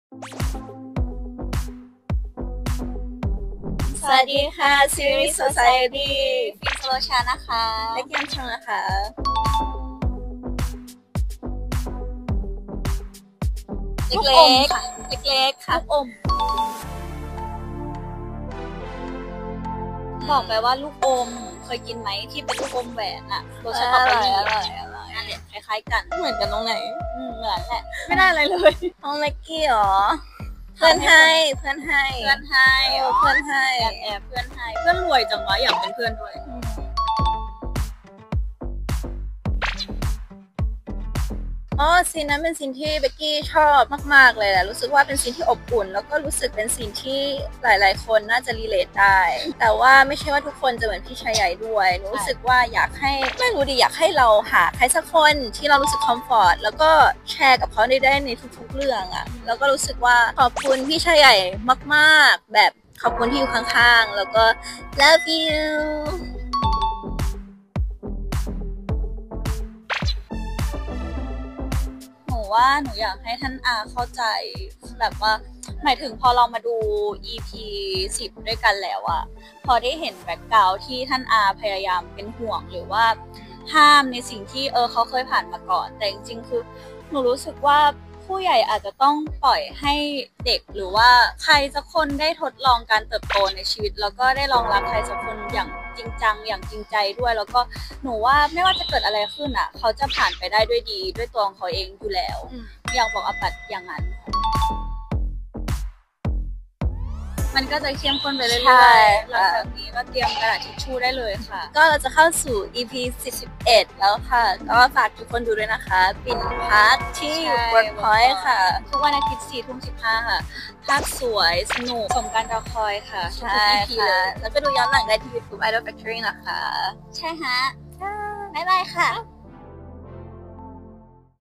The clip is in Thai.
สวัสดีค่ะซีรีส์ Society ฟินโซโลชานะคะและเกมชังนะคะเล็กๆค่ะเล็กๆค่ะลูกอมบอกไปว่าลูกอมเคยกินไหมที่เป็นลูกอมแหวนอะรสสตรอเบอรี่นั่นแหละคล้ายๆกันเหมือนกันตรงไหนเหมือนแหละไม่ได้อะไรเลยน้องเล็กกี้หรอเพื่อนให้เพื่อนให้เพื่อนให้เพื่อนรวยจังวะอยากเป็นเพื่อนด้วยซีนนั้นเป็นซีนที่เบกกี้ชอบมากๆเลยแหละรู้สึกว่าเป็นซีนที่อบอุ่นแล้วก็รู้สึกเป็นซีนที่หลายๆคนน่าจะรีเลทได้แต่ว่าไม่ใช่ว่าทุกคนจะเหมือนพี่ชายใหญ่ด้วยรู้สึกว่าอยากให้ไม่รู้ดิอยากให้เราหาใครสักคนที่เรารู้สึกคอมฟอร์ตแล้วก็แชร์กับเขาได้ในทุกๆเรื่องอะแล้วก็รู้สึกว่าขอบคุณพี่ชายใหญ่มากๆแบบขอบคุณที่อยู่ข้างๆแล้วก็ love you ว่าหนูอยากให้ท่านอาเข้าใจแบบว่าหมายถึงพอเรามาดู EP 10ด้วยกันแล้วอะพอได้เห็นแบ็คกราวด์ที่ท่านอาพยายามเป็นห่วงหรือว่าห้ามในสิ่งที่เขาเคยผ่านมาก่อนแต่จริงๆคือหนูรู้สึกว่าผู้ใหญ่อาจจะต้องปล่อยให้เด็กหรือว่าใครสักคนได้ทดลองการเติบโตในชีวิตแล้วก็ได้ลองรักใครสักคนอย่างจริงจังอย่างจริงใจด้วยแล้วก็หนูว่าไม่ว่าจะเกิดอะไรขึ้นอ่ะเขาจะผ่านไปได้ด้วยดีด้วยตัวของเขาเองอยู่แล้วอยากบอกอาปัดอย่างนั้นมันก็จะเข้มข้นไปเรื่อยๆหลังจากนี้ก็เตรียมกระดาษทิชชู่ได้เลยค่ะก็เราจะเข้าสู่ EP 41แล้วค่ะก็ฝากทุกคนดูด้วยนะคะปิ่นพักที่ Workpoint ค่ะทุกวันอาทิตย์ 4:15 ค่ะภาพสวยสนุกสมการรอคอยค่ะใช่ค่ะแล้วก็ดูย้อนหลังได้ที่ YouTube Idol Factory นะคะใช่ฮะบ๊ายบายค่ะ